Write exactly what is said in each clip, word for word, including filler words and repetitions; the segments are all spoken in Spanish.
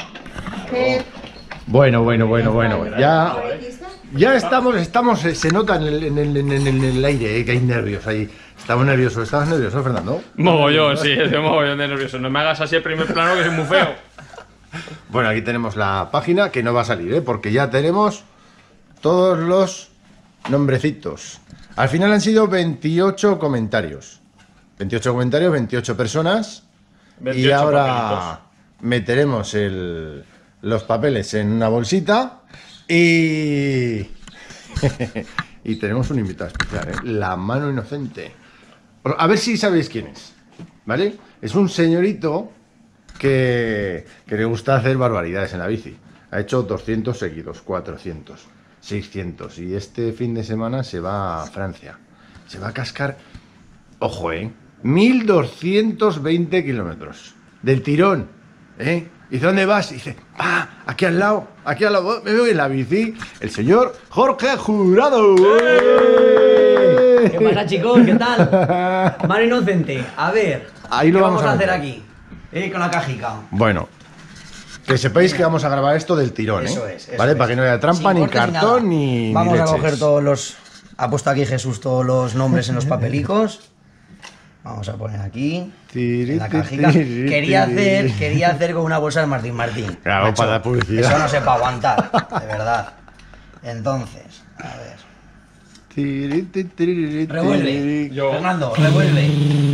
Bueno, bueno, bueno, bueno. Ya, ya estamos, estamos, se nota en el, en el, en el, en el aire, eh, que hay nervios ahí. Estamos nerviosos. ¿Estabas nervioso, Fernando? Mogollón, sí, estoy mogollón de nervioso. No me hagas así el primer plano que soy muy feo. Bueno, aquí tenemos la página que no va a salir, ¿eh? Porque ya tenemos todos los nombrecitos. Al final han sido veintiocho comentarios. veintiocho comentarios, veintiocho personas. veintiocho y ahora papelitos. Meteremos el, los papeles en una bolsita y... y tenemos un invitado especial, ¿eh? La mano inocente. A ver si sabéis quién es, ¿vale? Es un señorito que, que le gusta hacer barbaridades en la bici. Ha hecho doscientos seguidos, cuatrocientos, seiscientos. Y este fin de semana se va a Francia. Se va a cascar, ojo, ¿eh? mil doscientos veinte kilómetros. Del tirón, ¿eh? ¿Y dónde vas? Y dice, ah, aquí al lado, aquí al lado, me voy en la bici. El señor Jorge Jurado. ¡Eh! ¿Qué pasa, chicos? ¿Qué tal? Mano inocente. A ver, Ahí lo ¿qué vamos vamos a, a hacer meter. aquí? Eh, con la cajica. Bueno, que sepáis que vamos a grabar esto del tirón, ¿eh? Eso es, eso ¿vale? es. Para que no haya trampa, Sin ni cortes ni cartón, nada. ni Vamos ni a leches. coger todos los... Ha puesto aquí Jesús todos los nombres en los papelicos. Vamos a poner aquí en la cajica. Quería hacer, quería hacer con una bolsa de Martín Martín. Claro, Macho, para dar publicidad. Eso no se puede aguantar, de verdad. Entonces, a ver. Revuelve. Yo. Fernando, revuelve.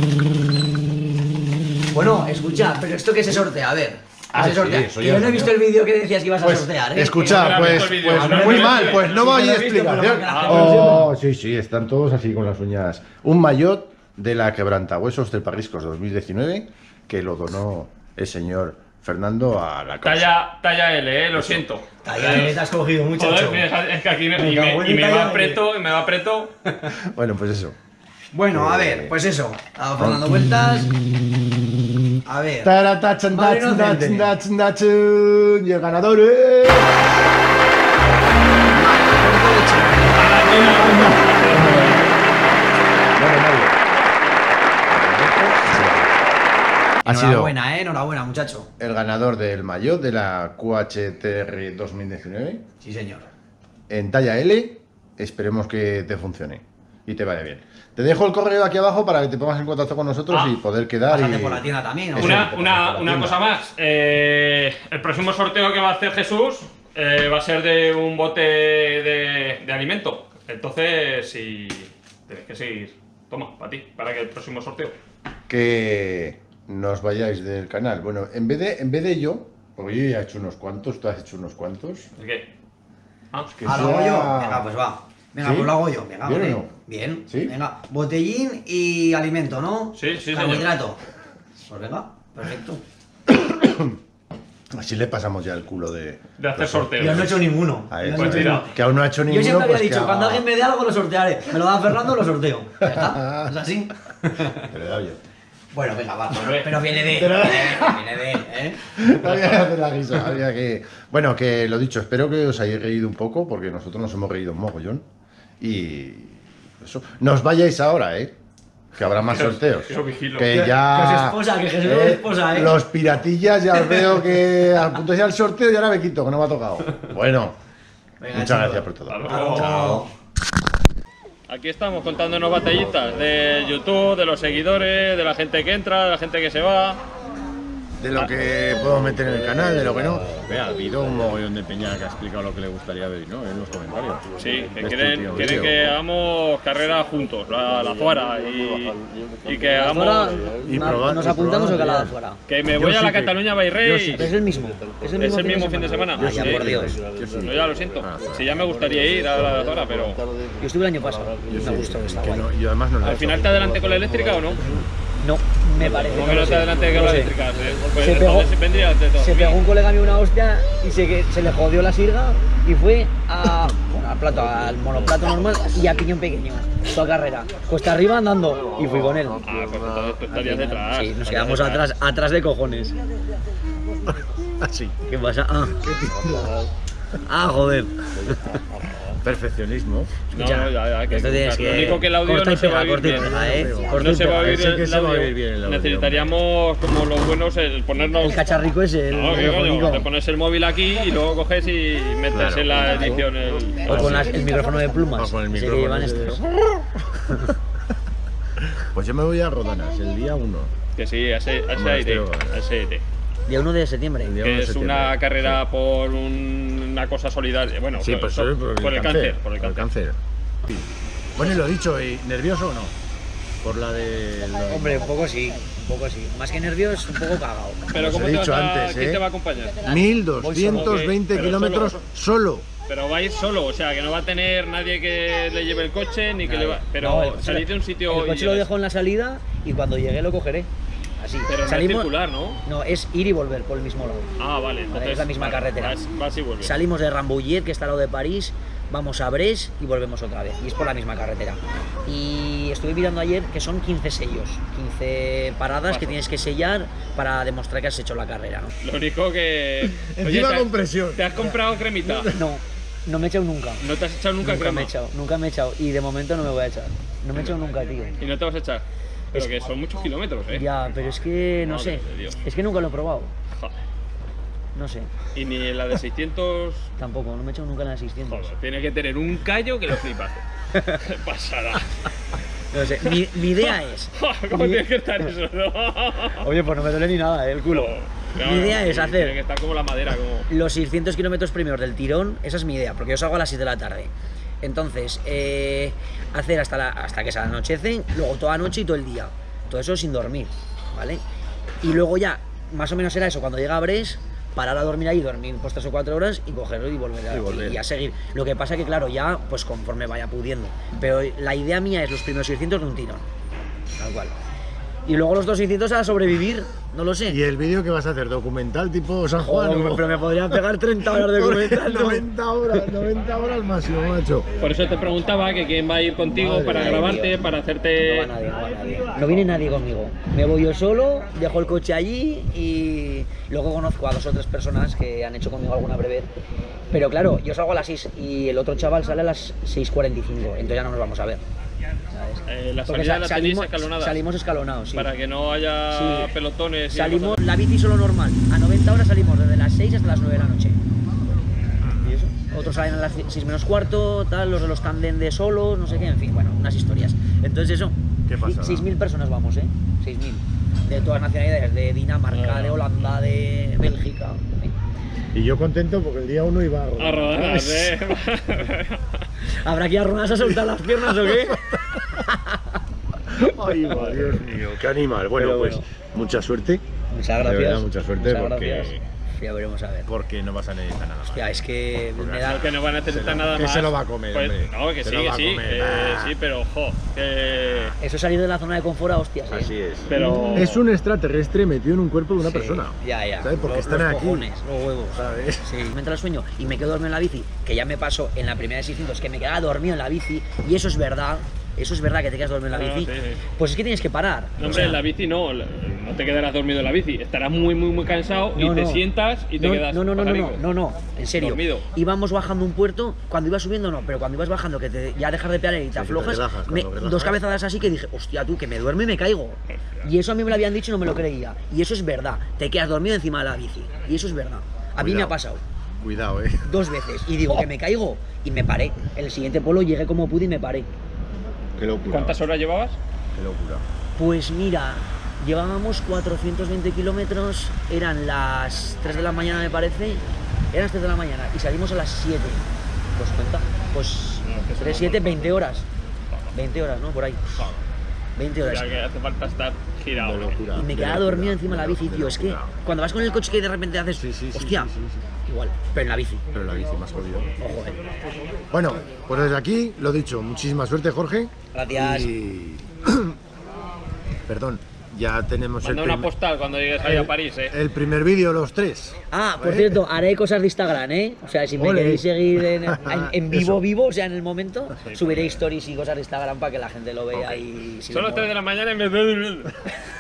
Bueno, escucha, pero esto que se sortea, a ver. ¿Qué Ah, se sí, sortea? eso Que ya yo no he lo visto el vídeo que decías que ibas Pues, a sortear, ¿eh? escucha, Que no pues, he visto el vídeo. pues No lo he muy visto. mal, pues no Sí, voy que a lo he visto, pero explicación. para que la gente Oh, sí, sí, están todos así con las uñas. Un maillot de la Quebrantahuesos del Parriscos dos mil diecinueve que lo donó el señor Fernando a la casa. Talla, talla L, eh, lo siento. Talla L, te has cogido, muchacho. Joder, mira, es que aquí me, y Venga, me, buena y me talla va L. preto, y me va preto. Bueno, pues eso. Bueno, a Eh, ver, pues eso. Vamos dando vueltas. A ver. Taratachan, Madre tachan, inocente. tachan, tachan, tachan, y el ganador es... Bueno, Mario. Ha sido Enhorabuena, eh, enhorabuena, muchacho. el ganador del maillot de la Q H T R dos mil diecinueve Sí, señor. en talla L. Esperemos que te funcione y te vaya bien. Te dejo el correo aquí abajo para que te pongas en contacto con nosotros Ah, y poder quedar. Pásate y... por la tienda también, ¿no? Eso, Una, te una, pasas por la una tienda. cosa más. Eh, el próximo sorteo que va a hacer Jesús eh, va a ser de un bote de, de alimento. Entonces, si tenéis que seguir, toma, para ti, para que el próximo sorteo. Que nos vayáis del canal. Bueno, en vez de, en vez de yo, porque yo ya he hecho unos cuantos, tú has hecho unos cuantos. ¿Es qué? Ah, Que Ah, ¿lo hago sea- yo? Venga, pues va. Venga, ¿Sí? pues lo hago yo. Venga, ¿Bien o vale. no? Bien. ¿Sí? Venga, botellín y alimento, ¿no? Sí, sí, señor. Carbohidrato. Pues venga, perfecto. Así le pasamos ya el culo de... de hacer sorteos. Yo no he hecho ninguno. A Yo él, no he pues hecho mira. ninguno. que aún no ha hecho Yo ninguno. siempre había pues que dicho, cuando haga- alguien me dé algo lo sortearé. Me lo da Fernando, lo sorteo. Ya está. Es así. Que le he dado yo. Bueno, venga, va. Hombre. Pero viene de. Pero- eh, Viene de, ¿eh? Había que hacer la risa, había que... Bueno, que lo dicho, espero que os hayáis reído un poco, porque nosotros nos hemos reído un mogollón. Y... eso. Nos vayáis ahora, ¿eh? Que habrá más Que os- sorteos. que os vigilo. Que Que- ya... que os esposa, que Jesús os esposa, ¿eh? Los piratillas ya os veo que... A punto ya el sorteo y ahora me quito, que no me ha tocado. Bueno, Venga, muchas chicos. gracias por todo. Hasta luego. Chao. Aquí estamos contándonos batallitas de YouTube, de los seguidores, de la gente que entra, de la gente que se va. De lo que podemos meter en el canal, de lo que no. Vea, ha habido un mogollón de peña que ha explicado lo que le gustaría ver, ¿no? En los comentarios. Sí, que Este quieren, último quieren vídeo. que hagamos carrera juntos, la, la fuera, y, y que Ahora hagamos... Y probar- nos y apuntamos probar o que la ya. de afuera. Que me voy Yo a sí la que- Cataluña by Rey. Es el mismo. Es el Es mismo, el mismo fin de semana. Vaya, Sí. por Dios. No, ya lo siento. Si ya me gustaría ir a la de ahora, pero... Yo estuve el año pasado. Me gustó, está Que guay. no- y además no lo he ¿Al hecho. final te adelante con la eléctrica o no? No, me parece. ¿Cómo que no te adelante con No la sé. eléctrica? Pues Se pegó- entonces vendría de todo. Se pegó un colega mío una hostia y se, que- se le jodió la sirga y fue a, bueno, al plato, al monoplato normal y a piñón pequeño. Toda carrera. Cuesta arriba andando y fui con él. Ah, pues entonces tú estarías detrás. Sí, nos estarías quedamos detrás. atrás, atrás de cojones. Así. ¿Qué pasa? Ah, Ah, joder. Perfeccionismo. No, no, ya, ya, que esto tienes cortar. Lo que único que el audio corta no y se va a pega, oír corta y bien. pega, ¿eh? Corta No y se va a pega. oír Ese que el se va a audio. oír bien el audio, Necesitaríamos, como los buenos, el ponernos... El cacharrico ese, el No, ¿qué coño? telefónico. Te pones el móvil aquí y luego coges y metes Claro. en la edición el... O con las- el micrófono de plumas. O con el ese que micrófono llevan ese. estos. Pues yo me voy a Rodanas el día uno. Que sí, a ese, a ese Hombre, aire, este lo- a ese aire. Día uno de septiembre. El día Que uno de es septiembre. una carrera por un- una cosa solidaria. Bueno, Sí, por, pues por- por, por el cáncer. Por el cáncer. Sí. Bueno, y lo dicho, ¿y nervioso o no? Por la de... lo de- Hombre, un poco sí, un poco sí. Más que nervios, un poco cagado. Pero Os ¿cómo he te vas dicho a, antes, ¿quién ¿eh? te va a acompañar? mil doscientos veinte Pero kilómetros solo. Pero va a ir solo, o sea, que no va a tener nadie que le lleve el coche, ni que le va... Pero No, el coche- salid de un sitio... El y coche lo llegas. dejo en la salida y cuando llegue lo cogeré. Así. Pero no Salimos... es circular, ¿no? No, es ir y volver por el mismo lado. Ah, vale, entonces... es la misma vale, carretera. Vas, vas y vuelves. Salimos de Rambouillet, que está al lado de París, vamos a Brest y volvemos otra vez. Y es por la misma carretera. Y estuve mirando ayer que son quince sellos, quince paradas Paso. que tienes que sellar para demostrar que has hecho la carrera, ¿no? Lo único que... Encima ¿te, con presión. ¿Te has comprado cremita? No, no me he echado nunca. ¿No te has echado nunca, Nunca crema? me he echado, nunca me he echado. Y de momento no me voy a echar. No me he echado nunca, tío. ¿Y no te vas a echar? Pero que son muchos kilómetros, ¿eh? Ya, pero es que no Madre sé. de Dios. Es que nunca lo he probado. Joder. No sé. Y ni en la de seiscientos... Tampoco, no me he echado nunca en la seiscientos. Joder, tiene que tener un callo que lo flipas. Pasará. No sé. Mi, mi idea es. ¿Cómo mi- tiene que estar eso? No. Oye, pues no me duele ni nada, ¿eh? El culo. No, Mi idea no, es Tiene que hacer estar como la madera, como... los seiscientos kilómetros primeros del tirón. Esa es mi idea, porque yo salgo a las siete de la tarde. Entonces, eh, hacer hasta, la, hasta que se anochece, luego toda la noche y todo el día. Todo eso sin dormir, ¿vale? Y luego ya, más o menos era eso, cuando llega a Brest, parar a dormir ahí, dormir pues tres o cuatro horas y cogerlo y volver a, Y volver. y a seguir. Lo que pasa que, claro, ya, pues conforme vaya pudiendo. Pero la idea mía es los primeros seiscientos de un tirón, tal cual. Y luego los dos seiscientos a sobrevivir, no lo sé. ¿Y el vídeo que vas a hacer? ¿Documental tipo San Juan? Joder, o- pero me podría pegar treinta horas de documental, ¿no? noventa horas, noventa horas máximo, macho. Por eso te preguntaba que quién va a ir contigo Madre para mía. grabarte, para No hacerte... va nadie, no va nadie. No viene nadie conmigo. Me voy yo solo, dejo el coche allí y luego conozco a dos o tres personas que han hecho conmigo alguna brevet. Pero claro, yo salgo a las seis y el otro chaval sale a las seis cuarenta y cinco, entonces ya no nos vamos a ver. ¿Sabes? Eh, la Porque salida sa- la tenéis salimos, escalonada. salimos escalonados, sí. Para que no haya Sí. pelotones y Salimos, cosas. la bici solo normal. A noventa horas salimos desde las seis hasta las nueve de la noche. ¿Y eso? Otros salen a las seis menos cuarto, tal, los de los tandem de solos, no sé qué, en fin, bueno, unas historias. Entonces eso, ¿Qué pasada? seis mil personas vamos, ¿eh? seis mil. De todas nacionalidades, de Dinamarca, Ah. de Holanda, de Bélgica, en fin. Y yo contento porque el día uno iba a rodar. A rodar, ¿eh? ¿Habrá que ir a Rodas a soltar las piernas o qué? Ay, va, Dios mío, qué animal. Bueno, Pero pues bueno. mucha suerte. Muchas De gracias. verdad, mucha suerte Muchas porque- gracias. Ya veremos a ver. Porque no vas a necesitar nada más. Hostia, es que me No, da... que no van a necesitar Se lo- nada que más. se lo va a comer, Pues, hombre. no, que Se sí, lo que va a sí. comer. eh, Ah. sí, pero jo, que... Eso es salir de la zona de confort a hostias, ¿eh? Así es. Pero... Es un extraterrestre metido en un cuerpo de una Sí, persona. Ya, ya. ¿Sabes? Porque Los- están los aquí. cojones, los huevos. ¿Sabes? Sí, me entra el sueño y me quedo dormido en la bici, que ya me pasó en la primera de seiscientos, que me quedaba dormido en la bici, y eso es verdad, eso es verdad que te quedas dormido en la No, bici, sí, sí. pues es que tienes que parar. No, O hombre, sea, en la bici no, la- no te quedarás dormido en la bici. Estarás muy, muy, muy cansado y no, te no. sientas y te no, quedas No, no, no, no, no, pajarico. no, no, en serio. Dormido. Íbamos bajando un puerto, cuando ibas subiendo no, pero cuando ibas bajando, que te, ya dejas de pedalar y te que te aflojas, relajas, me- cuando relajas. dos cabezadas así que dije, hostia tú, que me duermo y me caigo. Y eso a mí me lo habían dicho y no me lo creía. Y eso es verdad, te quedas dormido encima de la bici. Y eso es verdad. A mí me Cuidado. ha pasado. Cuidado, eh. Dos veces. Y digo que me caigo y me paré. En el siguiente pueblo llegué como pude y me paré. Qué locura. ¿Cuántas horas llevabas? Qué locura. Pues mira, llevábamos cuatrocientos veinte kilómetros, eran las tres de la mañana me parece, eran las tres de la mañana y salimos a las siete. ¿Pues cuenta? Pues No, que eso tres, no siete, cuenta. veinte horas. veinte horas, ¿no? Por ahí. veinte horas. Ya que hace falta estar girado. Qué locura. Y me de quedaba locura, dormido encima de la bici, tío. Es que locura. cuando vas con el coche que de repente haces, Sí, sí, sí, hostia, sí, sí, sí. igual, pero en la bici. Pero la bici más jodido. Ojo, eh. Bueno, pues desde aquí, lo dicho, muchísima suerte, Jorge. Gracias. Y... Perdón, ya tenemos Manda el, una prim- postal cuando llegues ahí a París, eh. el primer vídeo, los tres. Ah, por ¿Eh? cierto, haré cosas de Instagram, ¿eh? O sea, si me Ole. queréis seguir en, en- en vivo, Eso. vivo, o sea, en el momento, subiré stories y cosas de Instagram para que la gente lo vea Ok. y... si Son me las tres mola. de la mañana y me...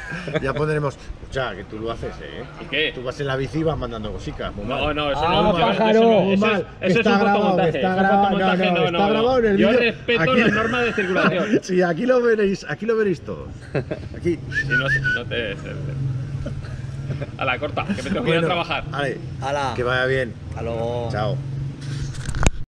Ya pondremos. Escucha, que tú lo haces, ¿eh? ¿Y qué? Tú vas en la bici y vas mandando cositas. Muy mal. No, no, eso Ah, no. eso- pájaro, eso, muy eso mal. es- Que eso es está un grabado, fotomontaje. que está eso es grabado. fotomontaje, No, no, está grabado en el Yo vídeo. respeto Aquí- las normas de circulación. Sí, aquí lo veréis, aquí lo veréis todos. Aquí. Si no, no te. A la corta, que me tengo que ir a Bueno, trabajar. Vale, Hala. que vaya bien. Hasta luego. Chao.